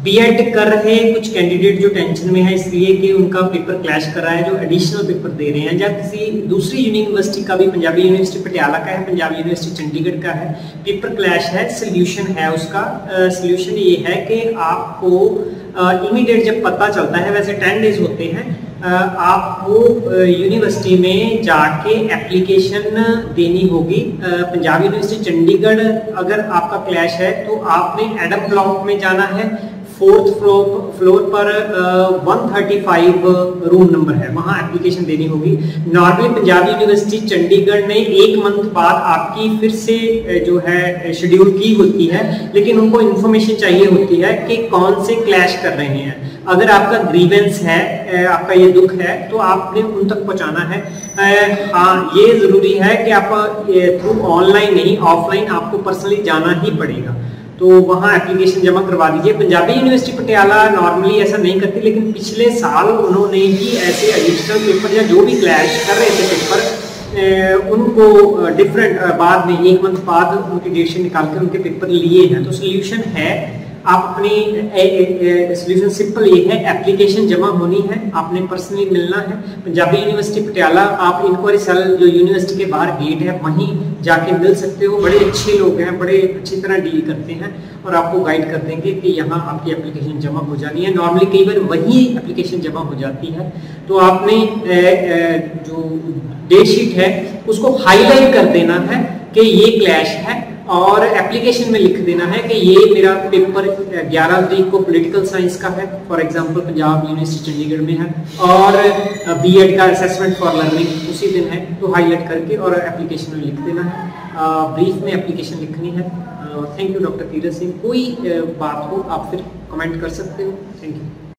BEd कर रहे कुछ कैंडिडेट जो टेंशन में है इसलिए कि उनका पेपर क्लैश कर रहा है, जो एडिशनल पेपर दे रहे हैं, या किसी दूसरी यूनिवर्सिटी का भी, पंजाबी यूनिवर्सिटी पटियाला का है, पंजाबी यूनिवर्सिटी चंडीगढ़ का है, पेपर क्लैश है, सोल्यूशन है उसका। सोल्यूशन ये है कि आपको इमीडिएट जब पता चलता है, वैसे 10 डेज होते हैं, आपको यूनिवर्सिटी में जाके एप्लीकेशन देनी होगी। पंजाब यूनिवर्सिटी चंडीगढ़ अगर आपका क्लैश है तो आपने एडम ब्लॉक में जाना है, 4th फ्लोर पर 135 रूम नंबर है, वहां एप्लीकेशन देनी होगी। नॉर्मली पंजाब यूनिवर्सिटी चंडीगढ़ ने 1 मंथ बाद आपकी फिर से जो है शेड्यूल की होती है, लेकिन उनको इन्फॉर्मेशन चाहिए होती है कि कौन से क्लैश कर रहे हैं। अगर आपका ग्रीवेंस है, आपका ये दुख है, तो आपने उन तक पहुंचाना है। हाँ, ये जरूरी है कि आप थ्रू ऑनलाइन नहीं, ऑफलाइन आपको पर्सनली जाना ही पड़ेगा, तो वहाँ एप्लीकेशन जमा करवा दीजिए। पंजाबी यूनिवर्सिटी पटियाला नॉर्मली ऐसा नहीं करती, लेकिन पिछले साल उन्होंने भी ऐसे एडिशनल पेपर या जो भी क्लैश कर रहे थे पेपर, उनको डिफरेंट बाद में 1 मंथ बाद उनकी डेट शीट निकाल कर उनके पेपर लिए हैं। तो सोल्यूशन है, आप अपनी सोल्यूशन सिंपल ये है, एप्लीकेशन जमा होनी है, आपने पर्सनली मिलना है। पंजाबी यूनिवर्सिटी पटियाला, आप इंक्वायरी सेल जो यूनिवर्सिटी के बाहर गेट है वहीं जाके मिल सकते हो। बड़े अच्छे लोग हैं, बड़े अच्छी तरह डील करते हैं और आपको गाइड कर देंगे कि यहाँ आपकी एप्लीकेशन जमा हो जानी है। नॉर्मली कई बार वहीं एप्लीकेशन जमा हो जाती है, तो आपने जो डेट शीट है उसको हाईलाइट कर देना है कि ये क्लैश है, और एप्लीकेशन में लिख देना है कि ये मेरा पेपर 11 तारीख को पॉलिटिकल साइंस का है, for example Punjab university Chandigarh में है, और बीएड का असेसमेंट फॉर लर्निंग उसी दिन है, तो हाईलाइट करके और एप्लीकेशन में लिख देना है। ब्रीफ में एप्लीकेशन लिखनी है। Thank you doctor Tirath Singh. कोई बात हो आप फिर कमेंट कर सकते हो। Thank you.